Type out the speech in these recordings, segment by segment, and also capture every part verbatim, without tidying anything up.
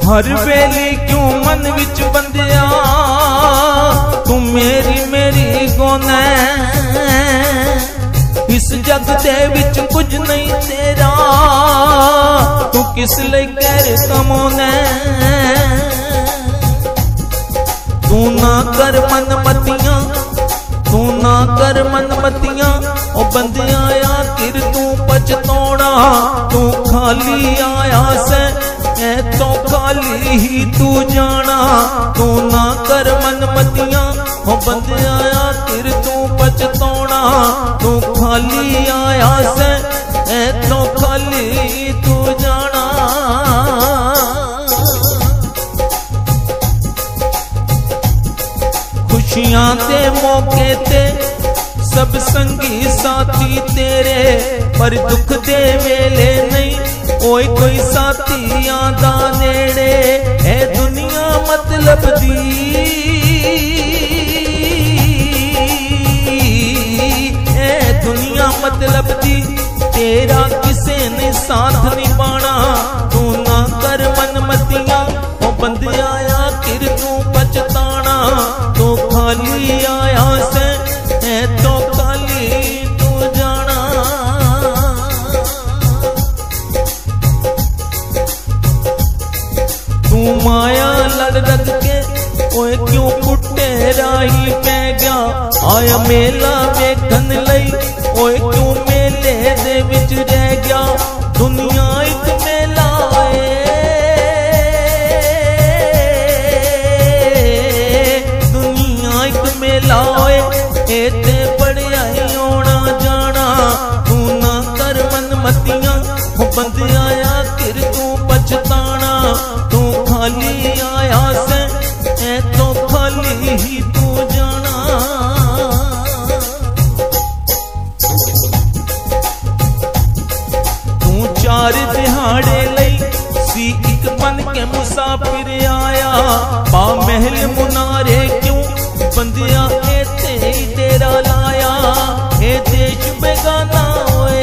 हर वेले क्यों मन विच बंदिया तू मेरी मेरी गोने। इस जग दे विच कुछ नहीं तेरा तू किस लई गैर कमाउने। तू ना कर मन मतियां तू ना कर मन मतियां ओ बंदिया आखिर तू पछताना। तू खाली आया से ए तो खाली ही तू जाना। तू ना कर मन मतियां ओ बंदिया आखिर तू पछताना। तू खाली आया से ए तो खाली तू जाना। खुशियां दे मौके ते सब संगी साथी तेरे पर दुख दे वेले नहीं ओए कोई साथी आंदा नेड़े। ए दुनिया मतलब दी ए दुनिया मतलब दी तेरा किसे ने साथ निभाना। तू ना कर मन मतियां ओ बंदिया आखिर तू पछताना। तू खाली आया से ए तो खाली तू जाना। तू माया लड़ रख के ओए क्यों पुट्टे राही पै गया। आया मेला वेखन लई ओए क्यों मेले दे विच रह गया। दुनिया एक मेला है दुनिया एक मेला है ए ते बड़िया ही आना जाना। तू ना कर मन मतियां ओ बंदिया आखिर तू पछताना। तू खाली आया से ए तो खाली ही तू जाना। तू चार दिहाड़े लई सी एक बन के मुसाफिर आया। पा महल मुनारे क्यों बंदिया ए ते तेरा लाया। ए देश बेगाना होए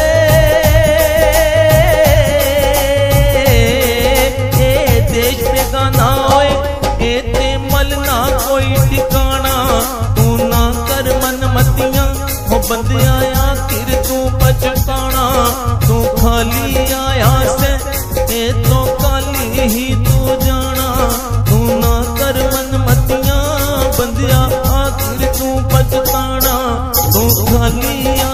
ए देश बेगाना होए ए ते मलना कोई ठिकाना। तू ना कर मन मतियां ओ बंदिया आखिर तू पछताना। तू खाली आया से ए तो खाली ही तू जाना। तू ना कर मन मतियां बंदिया आखिर तू पछताना। तू खाली